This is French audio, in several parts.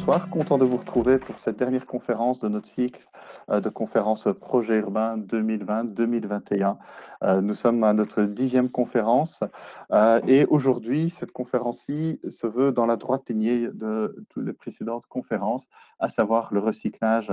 bonsoir, content de vous retrouver pour cette dernière conférence de notre cycle de conférences Projet urbain 2020-2021. Nous sommes à notre 10e conférence et aujourd'hui, cette conférence-ci se veut dans la droite lignée de toutes les précédentes conférences, à savoir le recyclage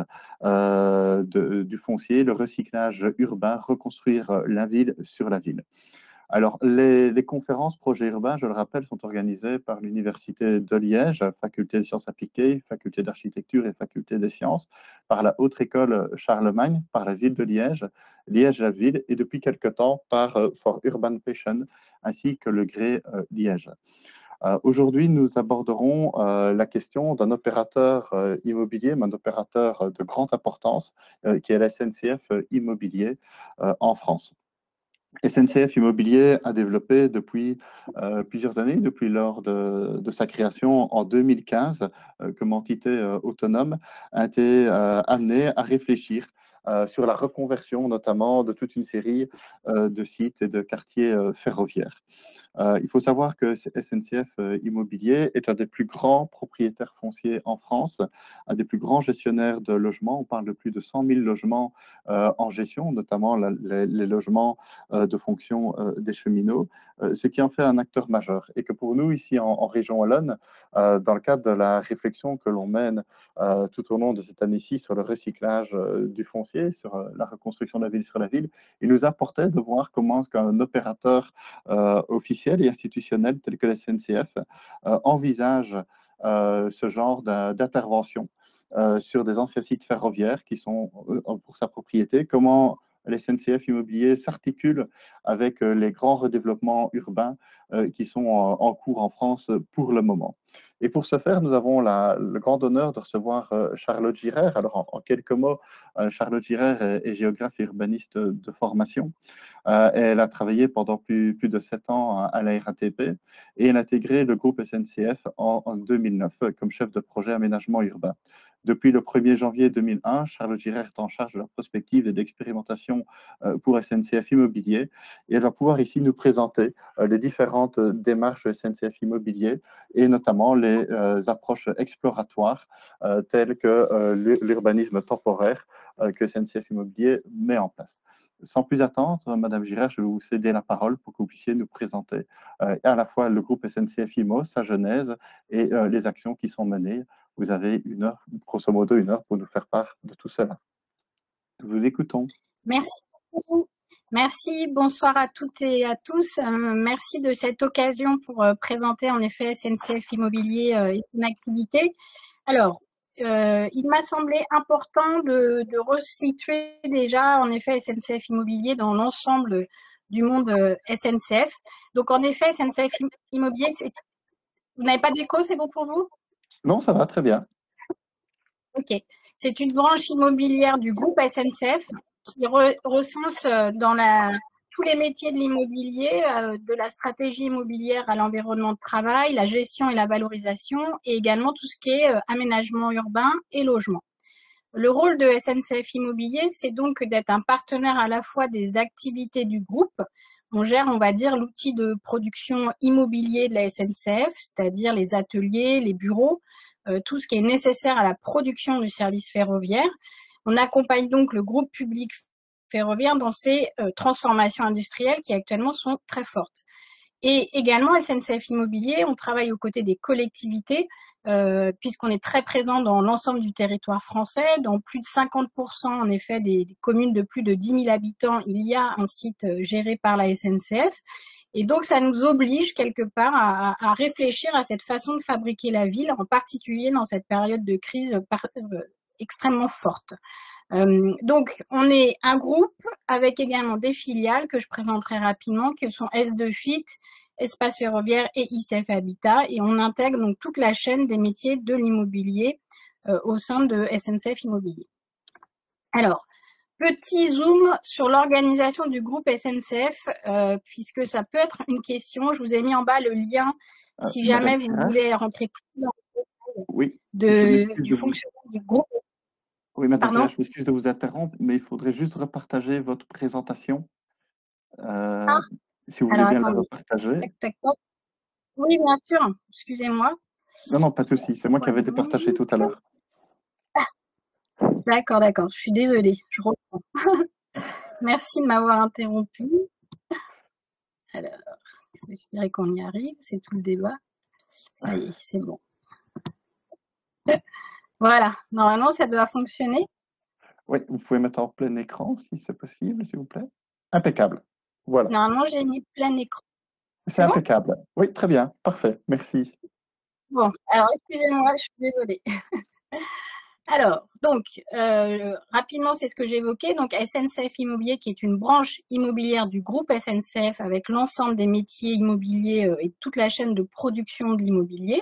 du foncier, le recyclage urbain, reconstruire la ville sur la ville. Alors, les conférences projets urbains, je le rappelle, sont organisées par l'Université de Liège, faculté de sciences appliquées, faculté d'architecture et faculté des sciences, par la Haute École Charlemagne, par la ville de Liège, Liège la ville, et depuis quelque temps par For Urban Passion, ainsi que le Gré Liège. Aujourd'hui, nous aborderons la question d'un opérateur immobilier, mais un opérateur de grande importance, qui est la SNCF Immobilier en France. SNCF Immobilier a développé depuis plusieurs années, depuis lors de sa création en 2015, comme entité autonome, a été amené à réfléchir sur la reconversion notamment de toute une série de sites et de quartiers ferroviaires. Il faut savoir que SNCF Immobilier est un des plus grands propriétaires fonciers en France, un des plus grands gestionnaires de logements. On parle de plus de 100 000 logements en gestion, notamment les logements de fonction des cheminots, ce qui en fait un acteur majeur. Et que pour nous, ici en région Wallonne, dans le cadre de la réflexion que l'on mène tout au long de cette année-ci sur le recyclage du foncier, sur la reconstruction de la ville sur la ville, il nous importait de voir comment est-ce qu'un opérateur officiels et institutionnels tels que la SNCF envisagent ce genre d'intervention sur des anciens sites ferroviaires qui sont pour sa propriété, comment la SNCF Immobilier s'articule avec les grands redéveloppements urbains qui sont en cours en France pour le moment. Et pour ce faire, nous avons le grand honneur de recevoir Charlotte Girard. Alors, en quelques mots, Charlotte Girard est géographe et urbaniste de formation. Elle a travaillé pendant plus de 7 ans à la RATP et elle a intégré le groupe SNCF en 2009 comme chef de projet aménagement urbain. Depuis le 1er janvier 2001, Charlotte Girard est en charge de la prospective et d'expérimentation pour SNCF Immobilier et elle va pouvoir ici nous présenter les différentes démarches SNCF Immobilier et notamment les approches exploratoires telles que l'urbanisme temporaire que SNCF Immobilier met en place. Sans plus attendre, Madame Girard, je vais vous céder la parole pour que vous puissiez nous présenter à la fois le groupe SNCF Immo, sa genèse et les actions qui sont menées. Vous avez une heure, grosso modo une heure, pour nous faire part de tout cela. Nous vous écoutons. Merci beaucoup. Merci, bonsoir à toutes et à tous. Merci de cette occasion pour présenter en effet SNCF Immobilier et son activité. Alors, il m'a semblé important de resituer déjà en effet SNCF Immobilier dans l'ensemble du monde SNCF. Donc en effet, SNCF Immobilier, vous n'avez pas d'écho, c'est bon pour vous? Non, ça va très bien. Ok, c'est une branche immobilière du groupe SNCF qui recense dans tous les métiers de l'immobilier, de la stratégie immobilière à l'environnement de travail, la gestion et la valorisation, et également tout ce qui est aménagement urbain et logement. Le rôle de SNCF Immobilier, c'est donc d'être un partenaire à la fois des activités du groupe. On gère, on va dire, l'outil de production immobilier de la SNCF, c'est-à-dire les ateliers, les bureaux, tout ce qui est nécessaire à la production du service ferroviaire. On accompagne donc le groupe public ferroviaire dans ses transformations industrielles qui actuellement sont très fortes. Et également, SNCF Immobilier, on travaille aux côtés des collectivités, puisqu'on est très présent dans l'ensemble du territoire français. Dans plus de 50% en effet des communes de plus de 10 000 habitants, il y a un site géré par la SNCF. Et donc, ça nous oblige quelque part à réfléchir à cette façon de fabriquer la ville, en particulier dans cette période de crise extrêmement forte. Donc, on est un groupe avec également des filiales que je présenterai rapidement, qui sont S2 FIT, Espace Ferroviaire et ICF Habitat. Et on intègre donc toute la chaîne des métiers de l'immobilier au sein de SNCF Immobilier. Alors, petit zoom sur l'organisation du groupe SNCF, puisque ça peut être une question. Je vous ai mis en bas le lien si jamais vous voulez rentrer plus dans le détail du fonctionnement du groupe. Oui, Madame Girard, je m'excuse de vous interrompre, mais il faudrait juste repartager votre présentation. Si vous voulez bien la repartager. Oui, bien sûr. Excusez-moi. Non, non, pas de souci. C'est moi qui avais départagé tout à l'heure. D'accord, d'accord. Je suis désolée. Je reprends. Merci de m'avoir interrompu. Alors, j'espère qu'on y arrive. C'est tout le débat. Ça y est, c'est bon. Voilà. Normalement, ça doit fonctionner. Oui, vous pouvez mettre en plein écran si c'est possible, s'il vous plaît. Impeccable. Voilà. Normalement, j'ai mis plein écran. C'est C'est bon? impeccable. Oui, très bien. Parfait. Merci. Bon, alors excusez-moi, je suis désolée. Alors, donc, rapidement, c'est ce que j'évoquais. Donc, SNCF Immobilier, qui est une branche immobilière du groupe SNCF avec l'ensemble des métiers immobiliers et toute la chaîne de production de l'immobilier.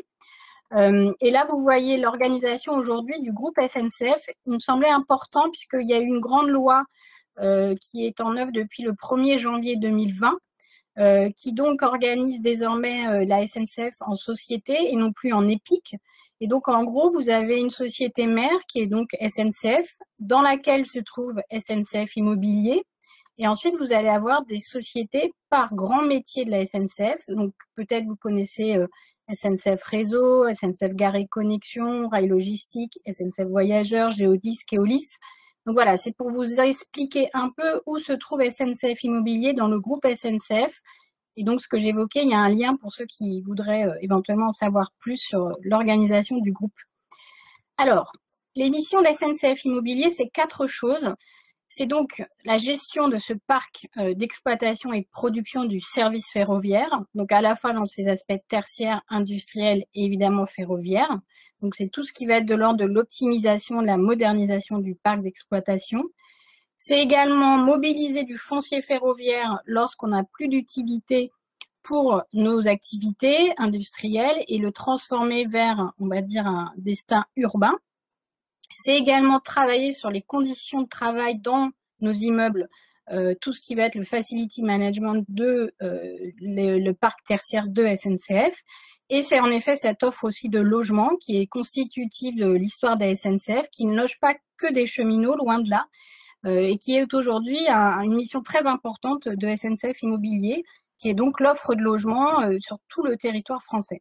Et là, vous voyez l'organisation aujourd'hui du groupe SNCF. Il me semblait important puisqu'il y a eu une grande loi qui est en œuvre depuis le 1er janvier 2020, qui donc organise désormais la SNCF en société et non plus en EPIC. Et donc, en gros, vous avez une société mère qui est donc SNCF, dans laquelle se trouve SNCF Immobilier. Et ensuite, vous allez avoir des sociétés par grand métier de la SNCF. Donc, peut-être vous connaissez SNCF Réseau, SNCF Gare et Connexion, Rail Logistique, SNCF Voyageurs, Géodis, Keolis. Donc voilà, c'est pour vous expliquer un peu où se trouve SNCF Immobilier dans le groupe SNCF. Et donc, ce que j'évoquais, il y a un lien pour ceux qui voudraient éventuellement en savoir plus sur l'organisation du groupe. Alors, les missions de SNCF Immobilier, c'est 4 choses. C'est donc la gestion de ce parc d'exploitation et de production du service ferroviaire, donc à la fois dans ses aspects tertiaires, industriels et évidemment ferroviaires. Donc c'est tout ce qui va être de l'ordre de l'optimisation, de la modernisation du parc d'exploitation. C'est également mobiliser du foncier ferroviaire lorsqu'on n'a plus d'utilité pour nos activités industrielles et le transformer vers, on va dire, un destin urbain. C'est également travailler sur les conditions de travail dans nos immeubles, tout ce qui va être le facility management de le parc tertiaire de SNCF. Et c'est en effet cette offre aussi de logement qui est constitutive de l'histoire de la SNCF, qui ne loge pas que des cheminots, loin de là, et qui est aujourd'hui une mission très importante de SNCF Immobilier, qui est donc l'offre de logement sur tout le territoire français.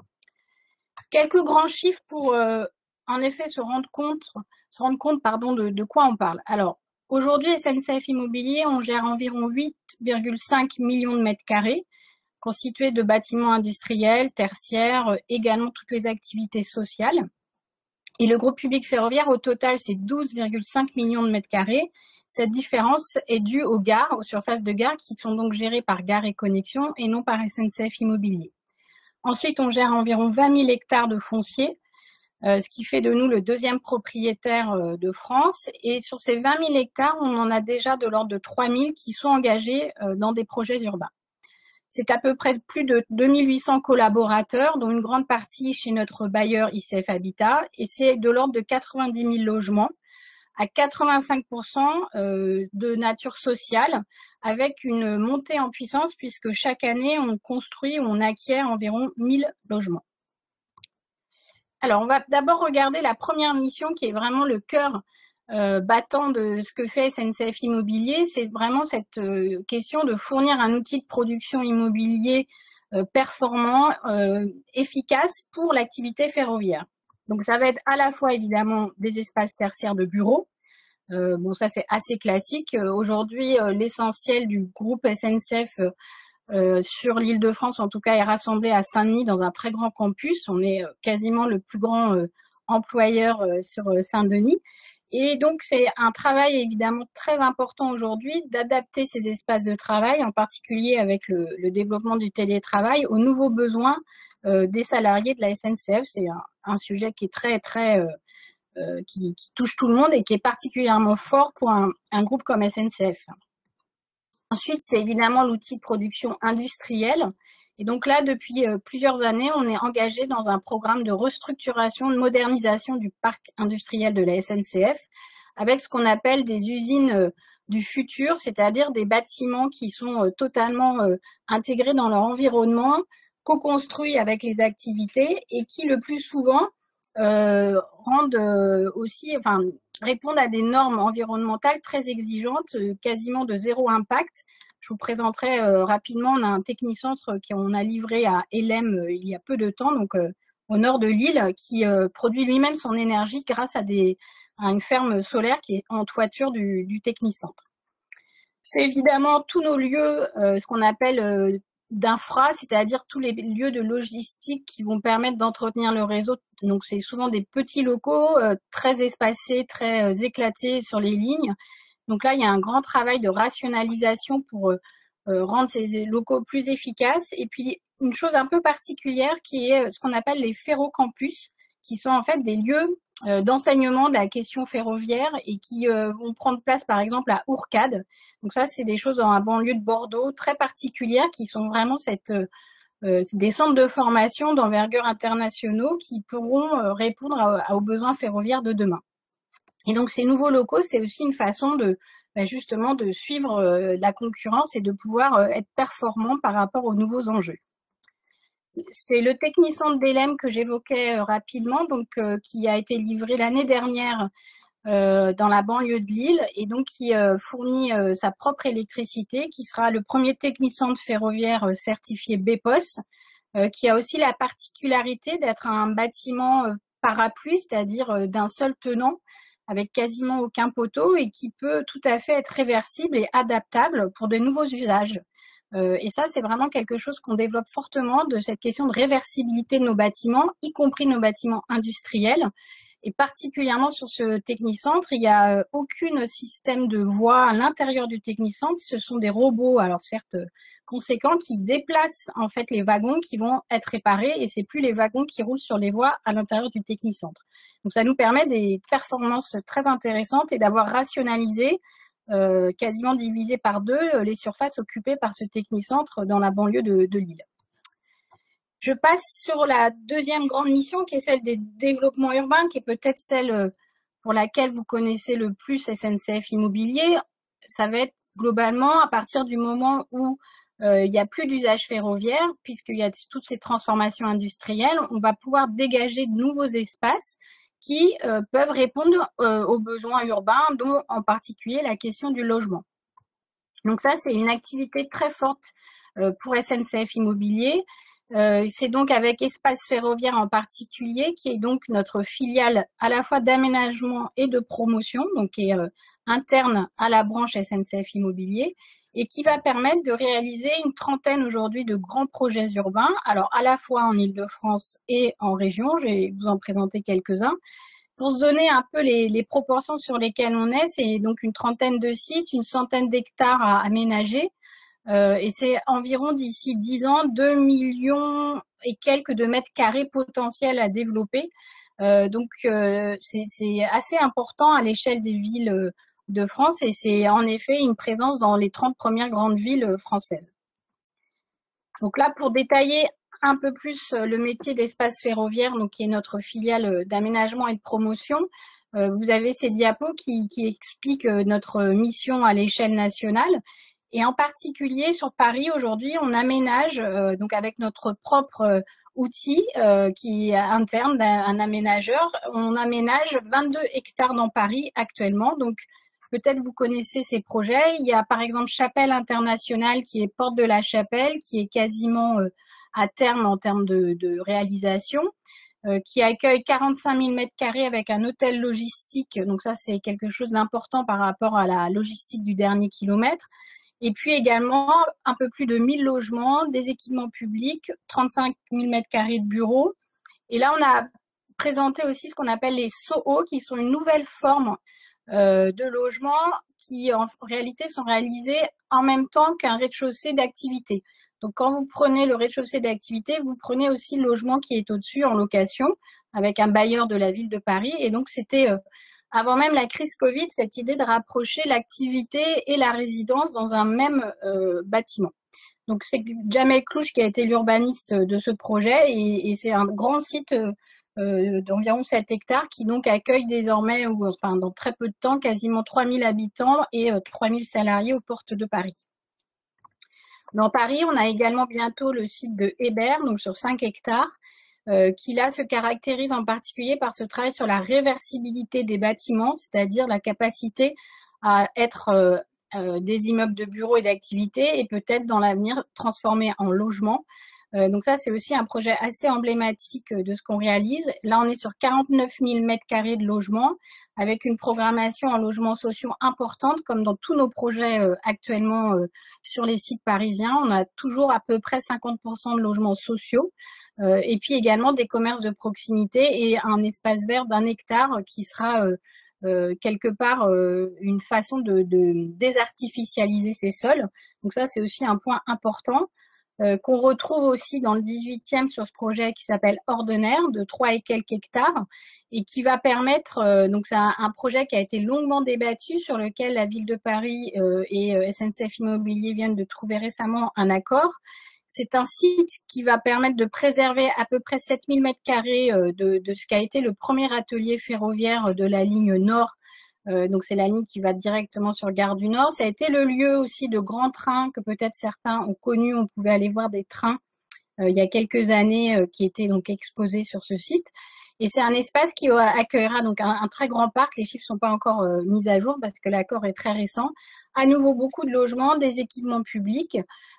Quelques grands chiffres pour en effet se rendre compte de quoi on parle. Alors, aujourd'hui, SNCF Immobilier, on gère environ 8,5 millions de mètres carrés, constitués de bâtiments industriels, tertiaires, également toutes les activités sociales. Et le groupe public ferroviaire, au total, c'est 12,5 millions de mètres carrés. Cette différence est due aux gares, aux surfaces de gares, qui sont donc gérées par Gare et Connexion et non par SNCF Immobilier. Ensuite, on gère environ 20 000 hectares de foncier, ce qui fait de nous le deuxième propriétaire de France. Et sur ces 20 000 hectares, on en a déjà de l'ordre de 3 000 qui sont engagés dans des projets urbains. C'est à peu près plus de 2 800 collaborateurs, dont une grande partie chez notre bailleur ICF Habitat, et c'est de l'ordre de 90 000 logements, à 85% de nature sociale, avec une montée en puissance, puisque chaque année, on construit, on acquiert environ 1000 logements. Alors, on va d'abord regarder la première mission qui est vraiment le cœur battant de ce que fait SNCF Immobilier. C'est vraiment cette question de fournir un outil de production immobilier performant, efficace pour l'activité ferroviaire. Donc, ça va être à la fois évidemment des espaces tertiaires de bureaux. Bon, ça c'est assez classique. Aujourd'hui, l'essentiel du groupe SNCF sur l'Île-de-France, en tout cas, est rassemblé à Saint-Denis dans un très grand campus. On est quasiment le plus grand employeur sur Saint-Denis. Et donc, c'est un travail évidemment très important aujourd'hui d'adapter ces espaces de travail, en particulier avec le développement du télétravail, aux nouveaux besoins des salariés de la SNCF. C'est un sujet qui est qui touche tout le monde et qui est particulièrement fort pour un groupe comme SNCF. Ensuite, c'est évidemment l'outil de production industrielle. Et donc là, depuis plusieurs années, on est engagé dans un programme de restructuration, de modernisation du parc industriel de la SNCF, avec ce qu'on appelle des usines du futur, c'est-à-dire des bâtiments qui sont totalement intégrés dans leur environnement, co-construits avec les activités et qui, le plus souvent, répondent à des normes environnementales très exigeantes, quasiment de zéro impact. Je vous présenterai rapidement, on a un technicentre qu'on a livré à LM il y a peu de temps, donc au nord de Lille, qui produit lui-même son énergie grâce à une ferme solaire qui est en toiture du technicentre. C'est évidemment tous nos lieux, ce qu'on appelle d'infra, c'est-à-dire tous les lieux de logistique qui vont permettre d'entretenir le réseau. Donc, c'est souvent des petits locaux très espacés, très éclatés sur les lignes. Donc là, il y a un grand travail de rationalisation pour rendre ces locaux plus efficaces. Et puis, une chose un peu particulière qui est ce qu'on appelle les ferrocampus, qui sont en fait des lieux d'enseignement de la question ferroviaire et qui vont prendre place, par exemple, à Ourcade. Donc ça, c'est des choses dans la banlieue de Bordeaux très particulières qui sont vraiment des centres de formation d'envergure internationaux qui pourront répondre aux besoins ferroviaires de demain. Et donc, ces nouveaux locaux, c'est aussi une façon justement de suivre la concurrence et de pouvoir être performant par rapport aux nouveaux enjeux. C'est le technicentre d'Elem que j'évoquais rapidement, donc qui a été livré l'année dernière dans la banlieue de Lille et donc qui fournit sa propre électricité, qui sera le premier technicentre ferroviaire certifié BEPOS, qui a aussi la particularité d'être un bâtiment parapluie, c'est-à-dire d'un seul tenant, avec quasiment aucun poteau et qui peut tout à fait être réversible et adaptable pour de nouveaux usages. Et ça, c'est vraiment quelque chose qu'on développe fortement, de cette question de réversibilité de nos bâtiments, y compris nos bâtiments industriels. Et particulièrement sur ce technicentre, il n'y a aucun système de voie à l'intérieur du technicentre. Ce sont des robots, alors certes conséquents, qui déplacent en fait les wagons qui vont être réparés et c'est plus les wagons qui roulent sur les voies à l'intérieur du technicentre. Donc ça nous permet des performances très intéressantes et d'avoir rationalisé, quasiment divisé par deux, les surfaces occupées par ce technicentre dans la banlieue de Lille. Je passe sur la deuxième grande mission qui est celle des développements urbains, qui est peut-être celle pour laquelle vous connaissez le plus SNCF Immobilier. Ça va être globalement à partir du moment où il n'y a plus d'usage ferroviaire, puisqu'il y a toutes ces transformations industrielles, on va pouvoir dégager de nouveaux espaces qui peuvent répondre aux besoins urbains, dont en particulier la question du logement. Donc ça, c'est une activité très forte pour SNCF Immobilier. C'est donc avec Espace Ferroviaire en particulier, qui est donc notre filiale à la fois d'aménagement et de promotion, donc qui est interne à la branche SNCF Immobilier, et qui va permettre de réaliser une trentaine aujourd'hui de grands projets urbains, alors à la fois en Île-de-France et en région. Je vais vous en présenter quelques-uns. Pour se donner un peu les proportions sur lesquelles on est, c'est donc une trentaine de sites, une centaine d'hectares à aménager, et c'est environ d'ici 10 ans 2 millions et quelques de mètres carrés potentiels à développer. Donc c'est assez important à l'échelle des villes de France et c'est en effet une présence dans les 30 premières grandes villes françaises. Donc là, pour détailler un peu plus le métier d'Espace Ferroviaire, donc qui est notre filiale d'aménagement et de promotion, vous avez ces diapos qui expliquent notre mission à l'échelle nationale. Et en particulier sur Paris, aujourd'hui, on aménage, donc avec notre propre outil qui est interne d'un aménageur, on aménage 22 hectares dans Paris actuellement. Donc, peut-être vous connaissez ces projets. Il y a par exemple Chapelle Internationale qui est Porte de la Chapelle, qui est quasiment à terme en termes de réalisation, qui accueille 45 000 mètres carrés avec un hôtel logistique. Donc ça, c'est quelque chose d'important par rapport à la logistique du dernier kilomètre. Et puis également un peu plus de 1000 logements, des équipements publics, 35 000 mètres carrés de bureaux. Et là, on a présenté aussi ce qu'on appelle les SOHO, qui sont une nouvelle forme de logements qui en réalité sont réalisés en même temps qu'un rez-de-chaussée d'activité. Donc quand vous prenez le rez-de-chaussée d'activité, vous prenez aussi le logement qui est au-dessus en location avec un bailleur de la ville de Paris. Et donc c'était avant même la crise Covid, cette idée de rapprocher l'activité et la résidence dans un même bâtiment. Donc c'est Jamel Clouche qui a été l'urbaniste de ce projet et c'est un grand site d'environ 7 hectares qui donc accueille désormais, enfin dans très peu de temps, quasiment 3000 habitants et 3000 salariés aux portes de Paris. Dans Paris, on a également bientôt le site de Hébert, donc sur 5 hectares, qui là se caractérise en particulier par ce travail sur la réversibilité des bâtiments, c'est-à-dire la capacité à être des immeubles de bureaux et d'activités et peut-être dans l'avenir transformés en logements. Donc ça, c'est aussi un projet assez emblématique de ce qu'on réalise. Là, on est sur 49 000 m² de logement, avec une programmation en logements sociaux importante, comme dans tous nos projets actuellement sur les sites parisiens. On a toujours à peu près 50% de logements sociaux, et puis également des commerces de proximité et un espace vert d'1 hectare qui sera quelque part une façon de désartificialiser ces sols. Donc ça, c'est aussi un point important. Qu'on retrouve aussi dans le 18e sur ce projet qui s'appelle Ordenaire, de 3 et quelques hectares, et qui va permettre, donc c'est un projet qui a été longuement débattu, sur lequel la Ville de Paris et SNCF Immobilier viennent de trouver récemment un accord. C'est un site qui va permettre de préserver à peu près 7000 m² de ce qu'a été le premier atelier ferroviaire de la ligne Nord. Donc c'est la ligne qui va directement sur Gare du Nord. Ça a été le lieu aussi de grands trains que peut-être certains ont connus. On pouvait aller voir des trains il y a quelques années qui étaient donc exposés sur ce site. Et c'est un espace qui accueillera donc un très grand parc. Les chiffres sont pas encore mis à jour parce que l'accord est très récent. À nouveau, beaucoup de logements, des équipements publics,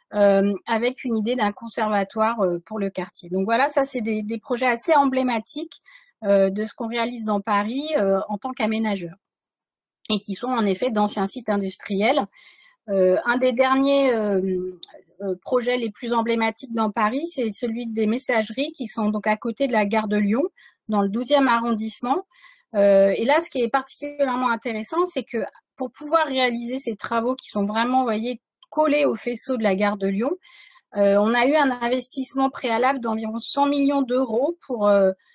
avec une idée d'un conservatoire pour le quartier. Donc voilà, ça c'est des projets assez emblématiques de ce qu'on réalise dans Paris en tant qu'aménageur, et qui sont en effet d'anciens sites industriels. Un des derniers projets les plus emblématiques dans Paris, c'est celui des messageries qui sont donc à côté de la gare de Lyon, dans le 12e arrondissement. Et là, ce qui est particulièrement intéressant, c'est que pour pouvoir réaliser ces travaux qui sont vraiment, vous voyez, collés au faisceau de la gare de Lyon, on a eu un investissement préalable d'environ 100 millions d'euros pour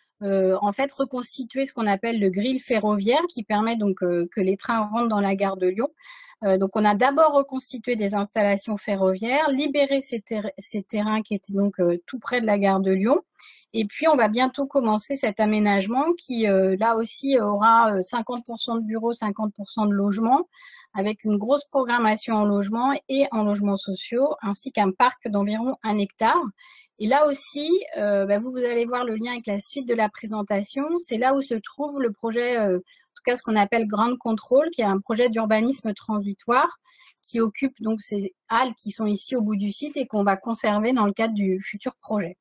en fait reconstituer ce qu'on appelle le grill ferroviaire, qui permet donc que les trains rentrent dans la gare de Lyon. Donc on a d'abord reconstitué des installations ferroviaires, libéré ces terrains qui étaient donc tout près de la gare de Lyon, et puis on va bientôt commencer cet aménagement qui là aussi aura 50% de bureaux, 50% de logements, avec une grosse programmation en logement et en logements sociaux, ainsi qu'un parc d'environ 1 hectare. Et là aussi, vous allez voir le lien avec la suite de la présentation. C'est là où se trouve le projet, en tout cas ce qu'on appelle Ground Control, qui est un projet d'urbanisme transitoire qui occupe donc ces halles qui sont ici au bout du site et qu'on va conserver dans le cadre du futur projet.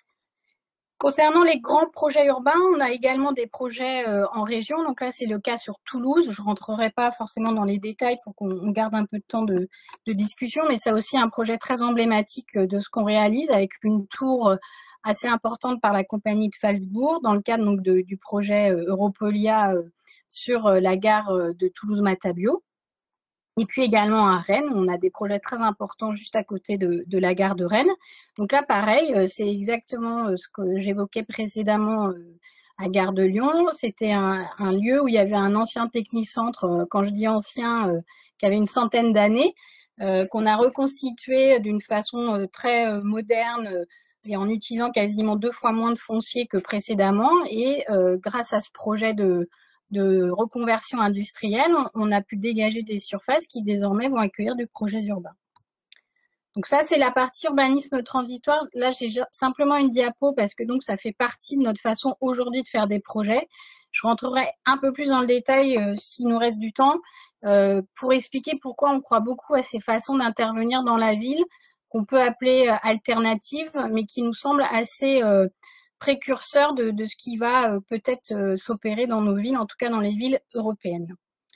Concernant les grands projets urbains, on a également des projets en région. Donc là, c'est le cas sur Toulouse. Je ne rentrerai pas forcément dans les détails pour qu'on garde un peu de temps de discussion, mais c'est aussi un projet très emblématique de ce qu'on réalise, avec une tour assez importante par la compagnie de Phalsbourg, dans le cadre donc du projet Europolia sur la gare de Toulouse-Matabio. Et puis également à Rennes, on a des projets très importants juste à côté de la gare de Rennes. Donc là, pareil, c'est exactement ce que j'évoquais précédemment à Gare de Lyon. C'était un lieu où il y avait un ancien technicentre, quand je dis ancien, qui avait une centaine d'années, qu'on a reconstitué d'une façon très moderne et en utilisant quasiment 2 fois moins de foncier que précédemment. Et grâce à ce projet de reconversion industrielle, on a pu dégager des surfaces qui désormais vont accueillir des projets urbains. Donc ça, c'est la partie urbanisme transitoire. Là, j'ai simplement une diapo parce que donc ça fait partie de notre façon aujourd'hui de faire des projets. Je rentrerai un peu plus dans le détail s'il nous reste du temps pour expliquer pourquoi on croit beaucoup à ces façons d'intervenir dans la ville qu'on peut appeler alternatives, mais qui nous semblent assez précurseur de ce qui va peut-être s'opérer dans nos villes, en tout cas dans les villes européennes.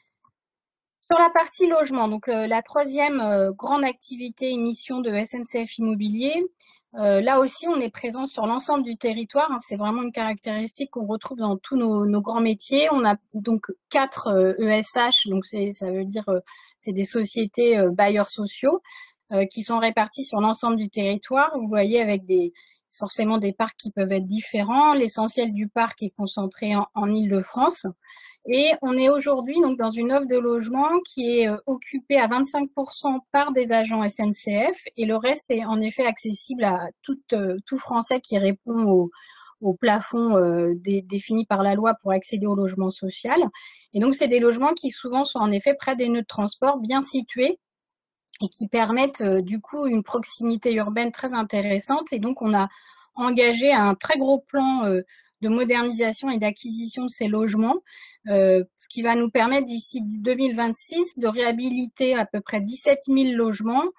Sur la partie logement, donc la troisième grande activité et mission de SNCF Immobilier, là aussi on est présent sur l'ensemble du territoire, hein, c'est vraiment une caractéristique qu'on retrouve dans tous nos grands métiers. On a donc 4 ESH, donc ça veut dire c'est des sociétés bailleurs sociaux qui sont répartis sur l'ensemble du territoire. Vous voyez avec forcément des parcs qui peuvent être différents. L'essentiel du parc est concentré en Île-de-France. Et on est aujourd'hui donc dans une offre de logement qui est occupée à 25% par des agents SNCF et le reste est en effet accessible à tout Français qui répond au plafond défini par la loi pour accéder au logement social. Et donc, c'est des logements qui souvent sont en effet près des nœuds de transport, bien situés, et qui permettent du coup une proximité urbaine très intéressante. Et donc, on a engagé un très gros plan de modernisation et d'acquisition de ces logements qui va nous permettre d'ici 2026 de réhabiliter à peu près 17 000 logements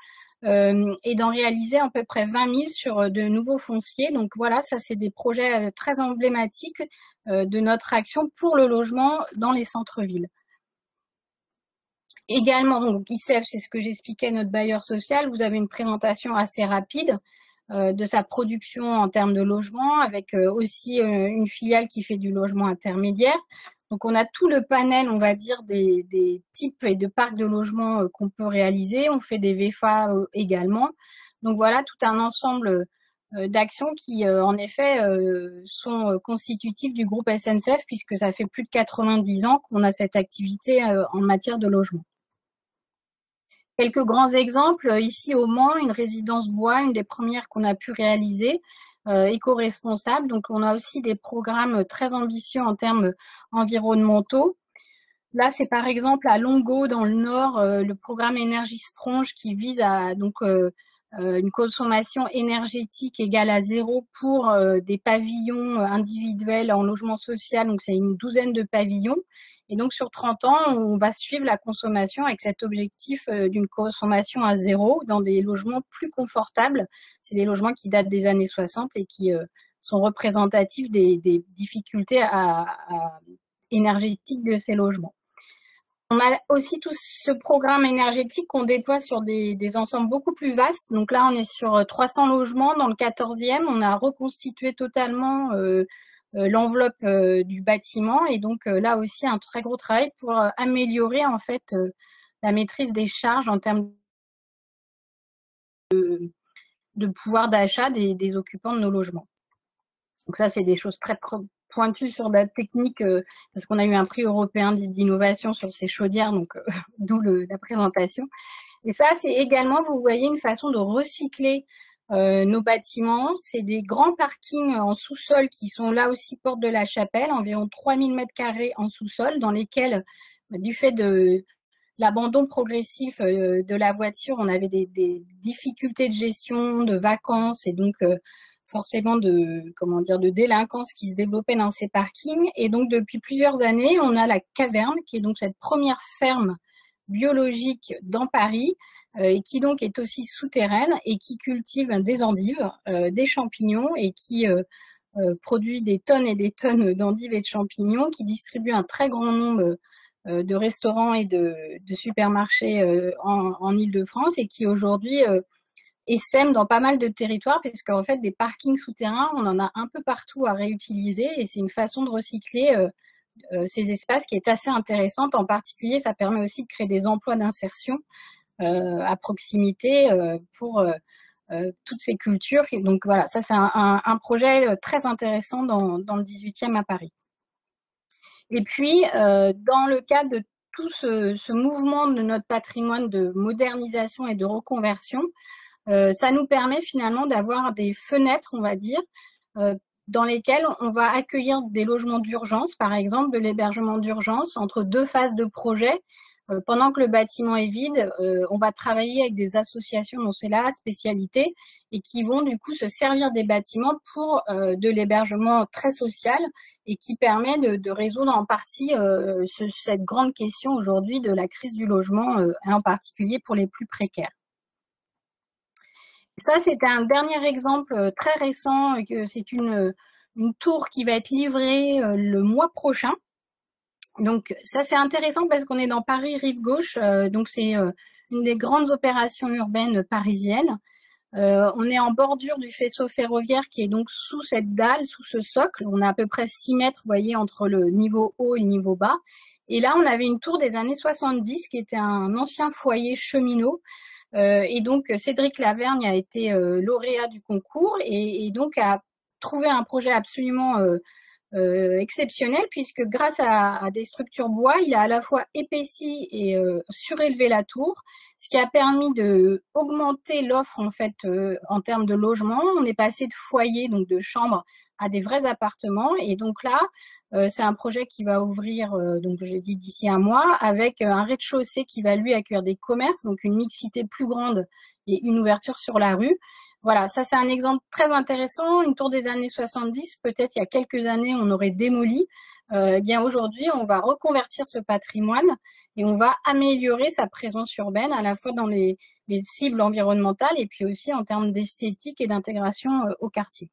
et d'en réaliser à peu près 20 000 sur de nouveaux fonciers. Donc voilà, ça c'est des projets très emblématiques de notre action pour le logement dans les centres-villes. Également, donc ICEF, c'est ce que j'expliquais, notre bailleur social. Vous avez une présentation assez rapide de sa production en termes de logement, avec aussi une filiale qui fait du logement intermédiaire. Donc, on a tout le panel, on va dire, des types et de parcs de logement qu'on peut réaliser. On fait des VFA également. Donc, voilà, tout un ensemble d'actions qui, en effet, sont constitutives du groupe SNCF, puisque ça fait plus de 90 ans qu'on a cette activité en matière de logement. Quelques grands exemples, ici au Mans, une résidence bois, une des premières qu'on a pu réaliser, éco-responsable. Donc, on a aussi des programmes très ambitieux en termes environnementaux. Là, c'est par exemple à Longo, dans le Nord, le programme Énergie Spronge qui vise à une consommation énergétique égale à 0 pour des pavillons individuels en logement social. Donc, c'est une douzaine de pavillons. Et donc, sur 30 ans, on va suivre la consommation avec cet objectif d'une consommation à 0 dans des logements plus confortables. C'est des logements qui datent des années 60 et qui sont représentatifs des difficultés énergétiques de ces logements. On a aussi tout ce programme énergétique qu'on déploie sur des ensembles beaucoup plus vastes. Donc là, on est sur 300 logements. Dans le 14e, on a reconstitué totalement l'enveloppe du bâtiment. Et donc là aussi, un très gros travail pour améliorer en fait la maîtrise des charges en termes de pouvoir d'achat des occupants de nos logements. Donc ça, c'est des choses très pointues sur la technique, parce qu'on a eu un prix européen d'innovation sur ces chaudières, donc d'où la présentation. Et ça, c'est également, vous voyez, une façon de recycler nos bâtiments. C'est des grands parkings en sous-sol qui sont là aussi porte de la Chapelle, environ 3000 m² en sous-sol, dans lesquels, du fait de l'abandon progressif de la voiture, on avait des difficultés de gestion, de vacances et donc forcément de délinquance qui se développait dans ces parkings. Et donc, depuis plusieurs années, on a la Caverne, qui est donc cette première ferme biologique dans Paris, et qui donc est aussi souterraine et qui cultive des endives, des champignons et qui produit des tonnes et des tonnes d'endives et de champignons, qui distribue un très grand nombre de restaurants et de supermarchés en Île-de-France et qui aujourd'hui essaime dans pas mal de territoires, parce qu'en fait, des parkings souterrains, on en a un peu partout à réutiliser et c'est une façon de recycler ces espaces qui est assez intéressante. En particulier, ça permet aussi de créer des emplois d'insertion à proximité pour toutes ces cultures. Et donc voilà, ça c'est un projet très intéressant dans le 18e à Paris. Et puis, dans le cadre de tout ce mouvement de notre patrimoine de modernisation et de reconversion, ça nous permet finalement d'avoir des fenêtres, on va dire, dans lesquelles on va accueillir des logements d'urgence, par exemple de l'hébergement d'urgence entre deux phases de projet. Pendant que le bâtiment est vide, on va travailler avec des associations dont c'est la spécialité et qui vont du coup se servir des bâtiments pour de l'hébergement très social et qui permet de résoudre en partie cette grande question aujourd'hui de la crise du logement, et en particulier pour les plus précaires. Ça, c'était un dernier exemple très récent, c'est une tour qui va être livrée le mois prochain. Donc ça, c'est intéressant parce qu'on est dans Paris Rive Gauche, donc c'est une des grandes opérations urbaines parisiennes. On est en bordure du faisceau ferroviaire qui est donc sous cette dalle, sous ce socle. On a à peu près 6 mètres, vous voyez, entre le niveau haut et le niveau bas. Et là, on avait une tour des années 70 qui était un ancien foyer cheminot. Et donc, Cédric Lavergne a été lauréat du concours et donc a trouvé un projet absolument exceptionnel, puisque grâce à des structures bois, il a à la fois épaissi et surélevé la tour, ce qui a permis de augmenter l'offre en fait en termes de logement. On est passé de foyers, donc de chambres, à des vrais appartements. Et donc là, c'est un projet qui va ouvrir, donc j'ai dit d'ici un mois, avec un rez-de-chaussée qui va lui accueillir des commerces, donc une mixité plus grande et une ouverture sur la rue. Voilà, ça c'est un exemple très intéressant. Une tour des années 70, peut-être il y a quelques années, on aurait démoli. eh bien aujourd'hui, on va reconvertir ce patrimoine et on va améliorer sa présence urbaine à la fois dans les cibles environnementales et puis aussi en termes d'esthétique et d'intégration au quartier.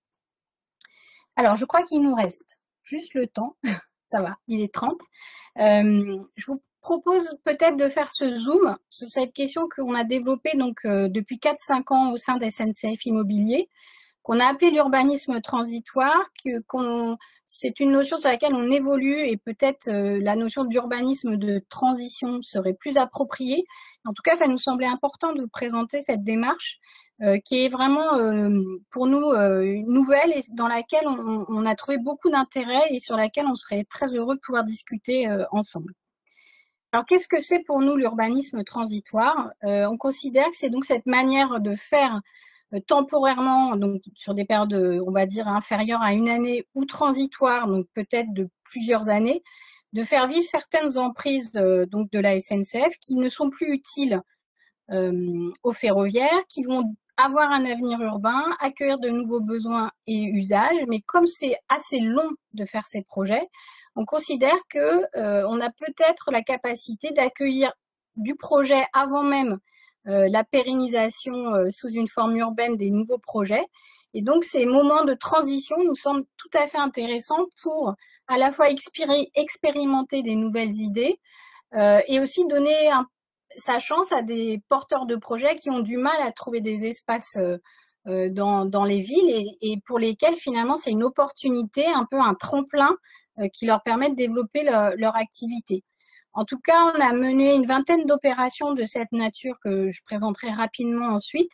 Alors, je crois qu'il nous reste juste le temps. Ça va, il est 30. Je vous propose peut-être de faire ce zoom sur cette question qu'on a développée donc, depuis 4-5 ans au sein d'SNCF Immobilier, qu'on a appelé l'urbanisme transitoire, c'est une notion sur laquelle on évolue et peut-être la notion d'urbanisme de transition serait plus appropriée. En tout cas, ça nous semblait important de vous présenter cette démarche qui est vraiment pour nous nouvelle et dans laquelle on a trouvé beaucoup d'intérêt et sur laquelle on serait très heureux de pouvoir discuter ensemble. Alors, qu'est-ce que c'est pour nous l'urbanisme transitoire? On considère que c'est donc cette manière de faire temporairement, donc sur des périodes, on va dire, inférieures à une année ou transitoires, donc peut-être de plusieurs années, de faire vivre certaines emprises donc de la SNCF qui ne sont plus utiles aux ferroviaires, qui vont avoir un avenir urbain, accueillir de nouveaux besoins et usages, mais comme c'est assez long de faire ces projets, on considère que on a peut-être la capacité d'accueillir du projet avant même la pérennisation sous une forme urbaine des nouveaux projets. Et donc, ces moments de transition nous semblent tout à fait intéressants pour à la fois expérimenter des nouvelles idées et aussi donner sa chance à des porteurs de projets qui ont du mal à trouver des espaces dans les villes et pour lesquels finalement c'est une opportunité, un peu un tremplin qui leur permet de développer leur activité. En tout cas, on a mené une vingtaine d'opérations de cette nature que je présenterai rapidement ensuite.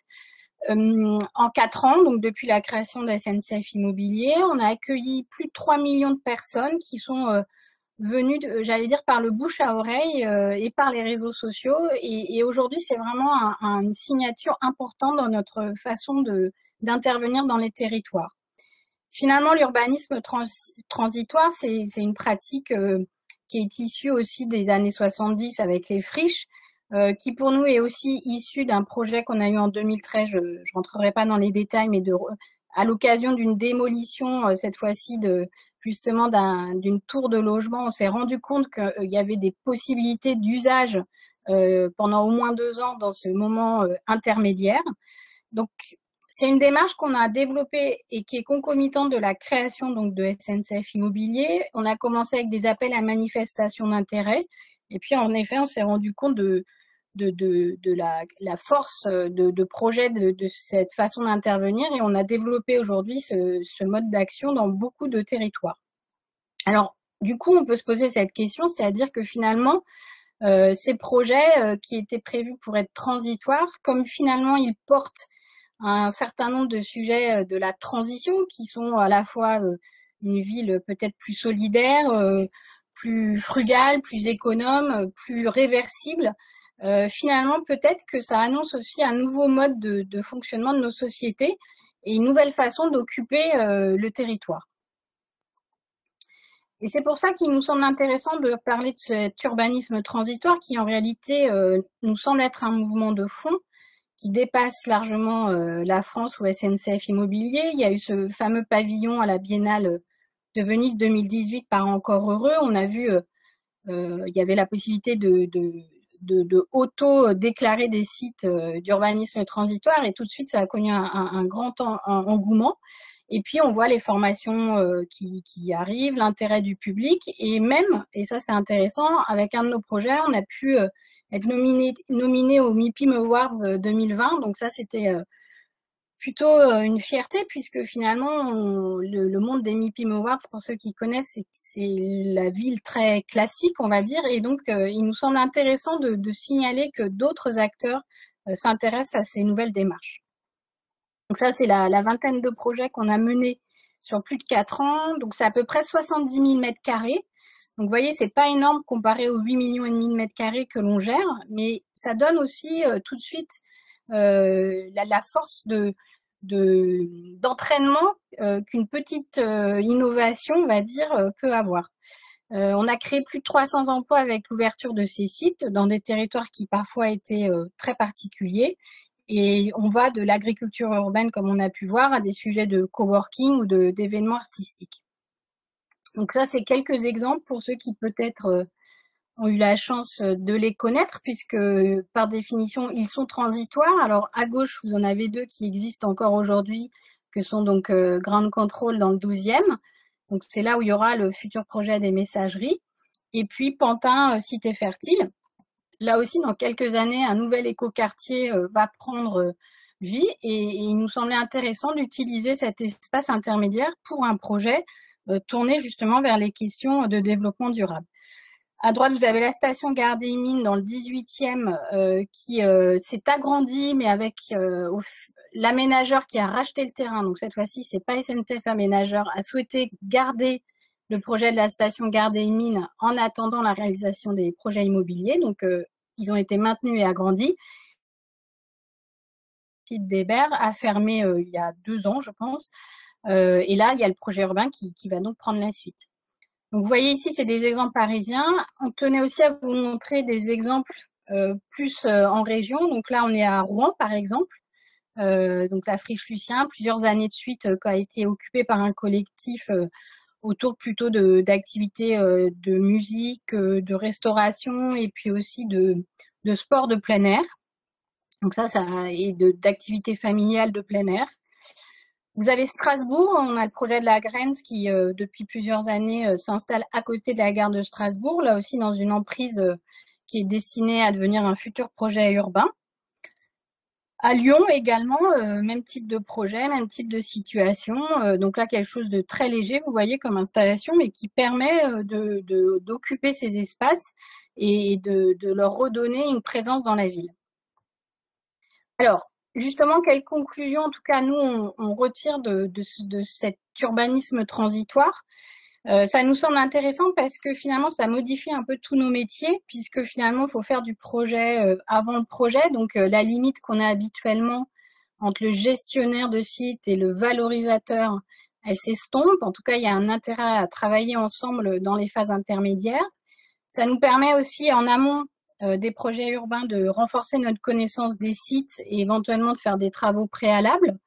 En 4 ans, donc depuis la création de SNCF Immobilier, on a accueilli plus de 3 millions de personnes qui sont venues, j'allais dire, par le bouche à oreille et par les réseaux sociaux. Et aujourd'hui, c'est vraiment une signature importante dans notre façon d'intervenir dans les territoires. Finalement, l'urbanisme transitoire, c'est une pratique qui est issue aussi des années 70 avec les friches, qui pour nous est aussi issue d'un projet qu'on a eu en 2013, je ne rentrerai pas dans les détails, mais à l'occasion d'une démolition, cette fois-ci, justement d'une tour de logement, on s'est rendu compte qu'il y avait des possibilités d'usage pendant au moins 2 ans dans ce moment intermédiaire. Donc, c'est une démarche qu'on a développée et qui est concomitante de la création donc, de SNCF Immobilier. On a commencé avec des appels à manifestation d'intérêt. Et puis, en effet, on s'est rendu compte de la force de projet de cette façon d'intervenir. Et on a développé aujourd'hui ce mode d'action dans beaucoup de territoires. Alors, du coup, on peut se poser cette question, c'est-à-dire que finalement, ces projets qui étaient prévus pour être transitoires, comme finalement ils portent un certain nombre de sujets de la transition qui sont à la fois une ville peut-être plus solidaire, plus frugale, plus économe, plus réversible. Finalement, peut-être que ça annonce aussi un nouveau mode de fonctionnement de nos sociétés et une nouvelle façon d'occuper le territoire. Et c'est pour ça qu'il nous semble intéressant de parler de cet urbanisme transitoire qui, en réalité, nous semble être un mouvement de fond qui dépasse largement la France ou SNCF Immobilier. Il y a eu ce fameux pavillon à la Biennale de Venise 2018 par Encore Heureux. On a vu, il y avait la possibilité de auto-déclarer des sites d'urbanisme transitoire et tout de suite, ça a connu un grand engouement. Et puis, on voit les formations qui arrivent, l'intérêt du public et même, et ça c'est intéressant, avec un de nos projets, on a pu être nominé au MIPIM Awards 2020. Donc ça, c'était plutôt une fierté puisque finalement, le monde des MIPIM Awards, pour ceux qui connaissent, c'est la ville très classique, on va dire. Et donc, il nous semble intéressant de signaler que d'autres acteurs s'intéressent à ces nouvelles démarches. Donc ça, c'est la vingtaine de projets qu'on a menés sur plus de 4 ans. Donc c'est à peu près 70 000 mètres carrés. Donc, vous voyez, c'est pas énorme comparé aux 8,5 millions de mètres carrés que l'on gère, mais ça donne aussi tout de suite la force d'entraînement qu'une petite innovation, on va dire, peut avoir. On a créé plus de 300 emplois avec l'ouverture de ces sites dans des territoires qui parfois étaient très particuliers. Et on va de l'agriculture urbaine, comme on a pu voir, à des sujets de coworking ou d'événements artistiques. Donc ça, c'est quelques exemples pour ceux qui peut-être ont eu la chance de les connaître, puisque par définition, ils sont transitoires. Alors à gauche, vous en avez deux qui existent encore aujourd'hui, que sont donc Ground Control dans le 12e. Donc c'est là où il y aura le futur projet des messageries. Et puis Pantin, Cité Fertile. Là aussi, dans quelques années, un nouvel écoquartier va prendre vie et il nous semblait intéressant d'utiliser cet espace intermédiaire pour un projet tourné justement vers les questions de développement durable. À droite, vous avez la station Gare-des-Mines dans le 18e qui s'est agrandie, mais avec l'aménageur qui a racheté le terrain. Donc cette fois-ci, c'est pas SNCF Aménageur, a souhaité garder le projet de la station Gare-des-Mines en attendant la réalisation des projets immobiliers. Donc ils ont été maintenus et agrandis. Le site d'Hébert a fermé il y a 2 ans, je pense. Et là, il y a le projet urbain qui va donc prendre la suite. Donc, vous voyez ici, c'est des exemples parisiens. On tenait aussi à vous montrer des exemples plus en région. Donc là, on est à Rouen, par exemple. Donc la friche Lucien, plusieurs années de suite, qui a été occupée par un collectif autour plutôt d'activités de musique, de restauration et puis aussi de sport de plein air. Donc ça et d'activités familiales de plein air. Vous avez Strasbourg, on a le projet de la Grenze qui, depuis plusieurs années, s'installe à côté de la gare de Strasbourg, là aussi dans une emprise qui est destinée à devenir un futur projet urbain. À Lyon également, même type de projet, même type de situation. Donc là, quelque chose de très léger, vous voyez, comme installation, mais qui permet d'occuper ces espaces et de leur redonner une présence dans la ville. Alors, justement, quelle conclusion, en tout cas, nous, on retire de cet urbanisme transitoire? Ça nous semble intéressant parce que finalement, ça modifie un peu tous nos métiers, puisque finalement, il faut faire du projet avant le projet. Donc, la limite qu'on a habituellement entre le gestionnaire de site et le valorisateur, elle s'estompe. En tout cas, il y a un intérêt à travailler ensemble dans les phases intermédiaires. Ça nous permet aussi, en amont des projets urbains, de renforcer notre connaissance des sites et éventuellement de faire des travaux préalables.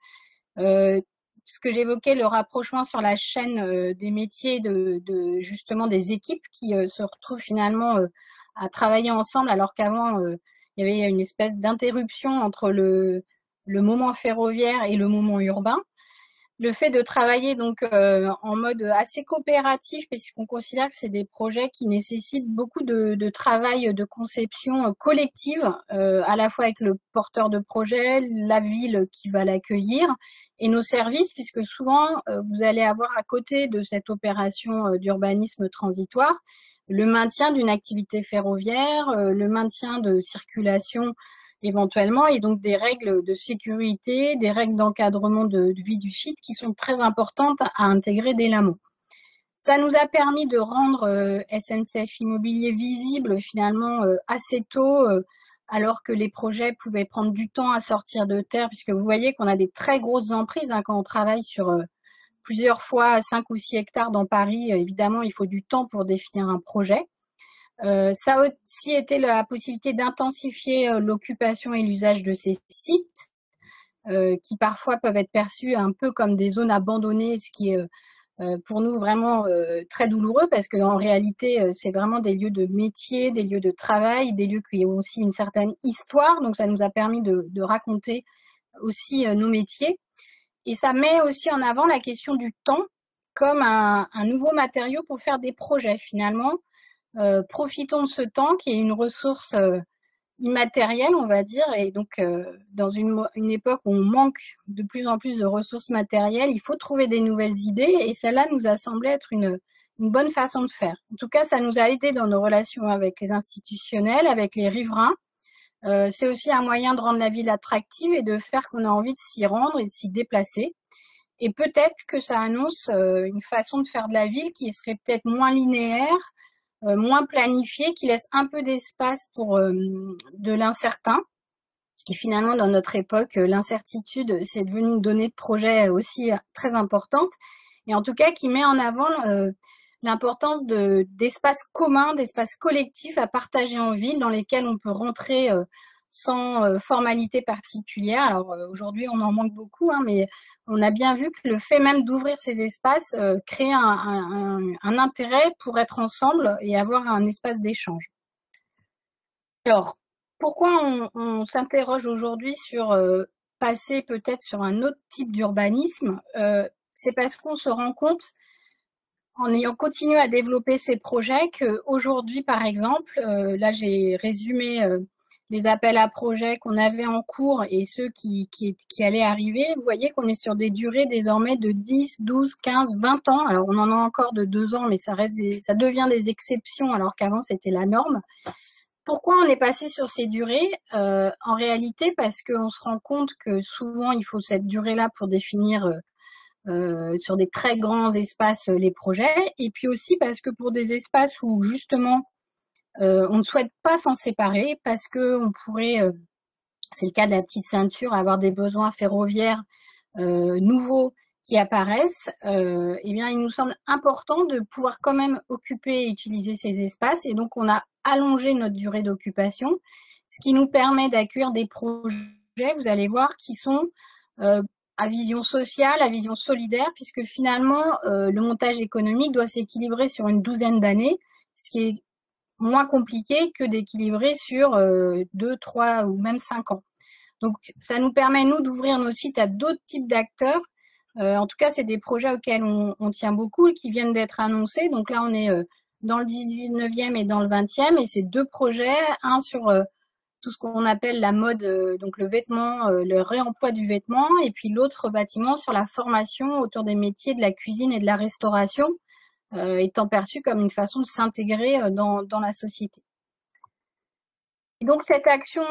Ce que j'évoquais, le rapprochement sur la chaîne des métiers justement des équipes qui se retrouvent finalement à travailler ensemble, alors qu'avant, il y avait une espèce d'interruption entre le moment ferroviaire et le moment urbain. Le fait de travailler donc en mode assez coopératif, puisqu'on considère que c'est des projets qui nécessitent beaucoup de travail de conception collective, à la fois avec le porteur de projet, la ville qui va l'accueillir et nos services, puisque souvent vous allez avoir à côté de cette opération d'urbanisme transitoire le maintien d'une activité ferroviaire, le maintien de circulation éventuellement, et donc des règles de sécurité, des règles d'encadrement de vie du site qui sont très importantes à intégrer dès l'amont. Ça nous a permis de rendre SNCF Immobilier visible finalement assez tôt, alors que les projets pouvaient prendre du temps à sortir de terre, puisque vous voyez qu'on a des très grosses emprises quand on travaille sur plusieurs fois 5 ou 6 hectares dans Paris. Évidemment, il faut du temps pour définir un projet. Ça a aussi été la possibilité d'intensifier l'occupation et l'usage de ces sites qui parfois peuvent être perçus un peu comme des zones abandonnées, ce qui est pour nous vraiment très douloureux parce qu'en réalité, c'est vraiment des lieux de métier, des lieux de travail, des lieux qui ont aussi une certaine histoire. Donc, ça nous a permis de raconter aussi nos métiers. Et ça met aussi en avant la question du temps comme un nouveau matériau pour faire des projets finalement. Profitons de ce temps qui est une ressource immatérielle, on va dire, et donc dans une époque où on manque de plus en plus de ressources matérielles, il faut trouver des nouvelles idées et celle-là nous a semblé être une bonne façon de faire. En tout cas, ça nous a aidé dans nos relations avec les institutionnels, avec les riverains. C'est aussi un moyen de rendre la ville attractive et de faire qu'on a envie de s'y rendre et de s'y déplacer. Et peut-être que ça annonce une façon de faire de la ville qui serait peut-être moins linéaire, moins planifié, qui laisse un peu d'espace pour de l'incertain. Et finalement, dans notre époque, l'incertitude, c'est devenu une donnée de projet aussi très importante. Et en tout cas, qui met en avant l'importance d'espaces communs, d'espaces collectifs à partager en ville, dans lesquels on peut rentrer sans formalité particulière. Alors aujourd'hui, on en manque beaucoup, hein, mais on a bien vu que le fait même d'ouvrir ces espaces crée un intérêt pour être ensemble et avoir un espace d'échange. Alors, pourquoi on s'interroge aujourd'hui sur passer peut-être sur un autre type d'urbanisme? C'est parce qu'on se rend compte, en ayant continué à développer ces projets, qu'aujourd'hui, par exemple, là j'ai résumé les appels à projets qu'on avait en cours et ceux qui allaient arriver. Vous voyez qu'on est sur des durées désormais de 10, 12, 15, 20 ans. Alors on en a encore de 2 ans, mais ça devient des exceptions alors qu'avant c'était la norme. Pourquoi on est passé sur ces durées? En réalité, parce qu'on se rend compte que souvent il faut cette durée-là pour définir sur des très grands espaces les projets, et puis aussi parce que pour des espaces où justement on ne souhaite pas s'en séparer, parce qu'on pourrait, c'est le cas de la petite ceinture, avoir des besoins ferroviaires nouveaux qui apparaissent, eh bien, il nous semble important de pouvoir quand même occuper et utiliser ces espaces. Et donc, on a allongé notre durée d'occupation, ce qui nous permet d'accueillir des projets, vous allez voir, qui sont à vision sociale, à vision solidaire, puisque finalement, le montage économique doit s'équilibrer sur une douzaine d'années, ce qui est moins compliqué que d'équilibrer sur 2, 3 ou même 5 ans. Donc, ça nous permet, nous, d'ouvrir nos sites à d'autres types d'acteurs. En tout cas, c'est des projets auxquels on tient beaucoup et qui viennent d'être annoncés. Donc là, on est dans le 19e et dans le 20e. Et c'est 2 projets, un sur tout ce qu'on appelle la mode, donc le vêtement, le réemploi du vêtement, et puis l'autre bâtiment sur la formation autour des métiers de la cuisine et de la restauration, étant perçu comme une façon de s'intégrer dans la société. Et donc cette action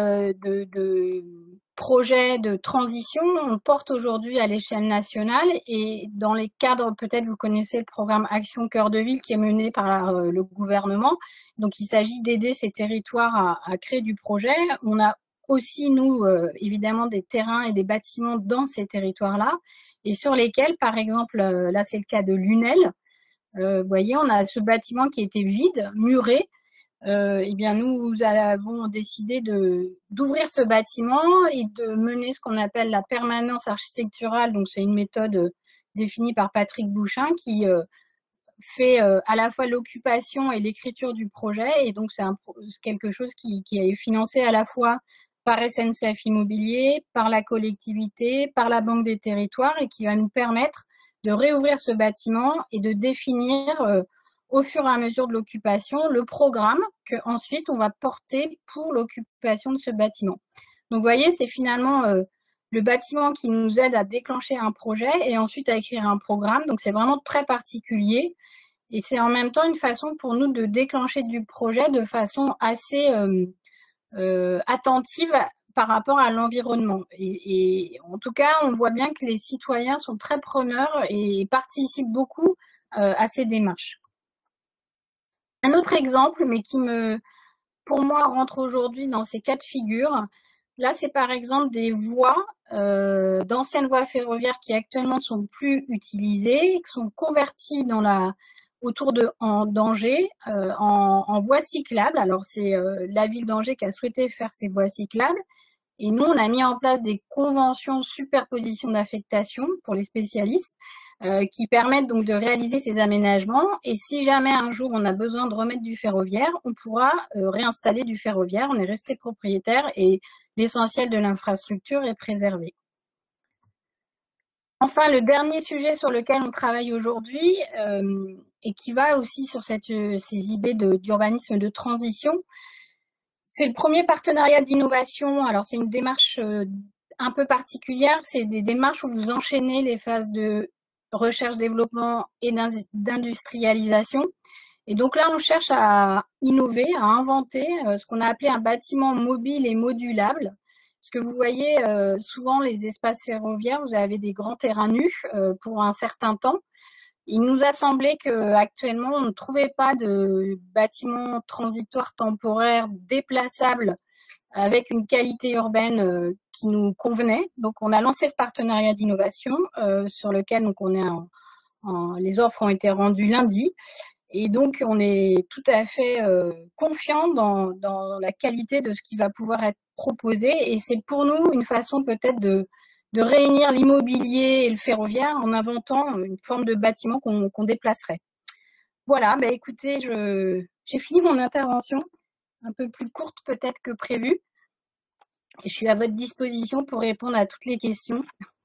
de projet de transition, on porte aujourd'hui à l'échelle nationale, et dans les cadres, peut-être vous connaissez le programme Action Cœur de Ville qui est mené par le gouvernement. Donc il s'agit d'aider ces territoires à créer du projet. On a aussi, nous, évidemment, des terrains et des bâtiments dans ces territoires-là, et sur lesquels, par exemple, là c'est le cas de Lunel, vous voyez, on a ce bâtiment qui était vide, muré. Eh bien, nous avons décidé d'ouvrir ce bâtiment et de mener ce qu'on appelle la permanence architecturale. Donc, c'est une méthode définie par Patrick Bouchin qui fait à la fois l'occupation et l'écriture du projet. Et donc, c'est quelque chose qui est financé à la fois par SNCF Immobilier, par la collectivité, par la Banque des Territoires, et qui va nous permettre de réouvrir ce bâtiment et de définir au fur et à mesure de l'occupation le programme que ensuite on va porter pour l'occupation de ce bâtiment. Donc vous voyez, c'est finalement le bâtiment qui nous aide à déclencher un projet et ensuite à écrire un programme. Donc c'est vraiment très particulier, et c'est en même temps une façon pour nous de déclencher du projet de façon assez attentive par rapport à l'environnement. Et en tout cas, on voit bien que les citoyens sont très preneurs et participent beaucoup à ces démarches. Un autre exemple, mais qui pour moi, rentre aujourd'hui dans ces cas de figure, là, c'est par exemple des voies, d'anciennes voies ferroviaires qui actuellement ne sont plus utilisées, qui sont converties autour d'Angers en voies cyclables. Alors, c'est la ville d'Angers qui a souhaité faire ces voies cyclables. Et nous, on a mis en place des conventions superposition d'affectation pour les spécialistes qui permettent donc de réaliser ces aménagements. Et si jamais un jour on a besoin de remettre du ferroviaire, on pourra réinstaller du ferroviaire. On est resté propriétaire et l'essentiel de l'infrastructure est préservé. Enfin, le dernier sujet sur lequel on travaille aujourd'hui et qui va aussi sur ces idées d'urbanisme de transition, c'est le premier partenariat d'innovation. Alors, c'est une démarche un peu particulière. C'est des démarches où vous enchaînez les phases de recherche, développement et d'industrialisation. Et donc là, on cherche à innover, à inventer ce qu'on a appelé un bâtiment mobile et modulable. Parce que vous voyez, souvent, les espaces ferroviaires, vous avez des grands terrains nus pour un certain temps. Il nous a semblé qu'actuellement, on ne trouvait pas de bâtiments transitoires temporaires déplaçables avec une qualité urbaine qui nous convenait. Donc, on a lancé ce partenariat d'innovation sur lequel donc, on est les offres ont été rendues lundi. Et donc, on est tout à fait confiant dans la qualité de ce qui va pouvoir être proposé. Et c'est pour nous une façon peut-être de réunir l'immobilier et le ferroviaire en inventant une forme de bâtiment qu'on déplacerait. Voilà, bah écoutez, j'ai fini mon intervention, un peu plus courte peut-être que prévu. Et je suis à votre disposition pour répondre à toutes les questions.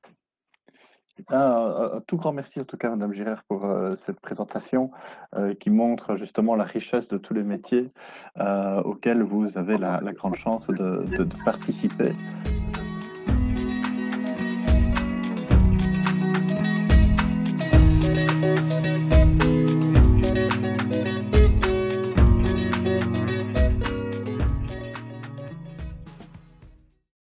Un tout grand merci en tout cas, Madame Girard, pour cette présentation qui montre justement la richesse de tous les métiers auxquels vous avez la grande chance de participer.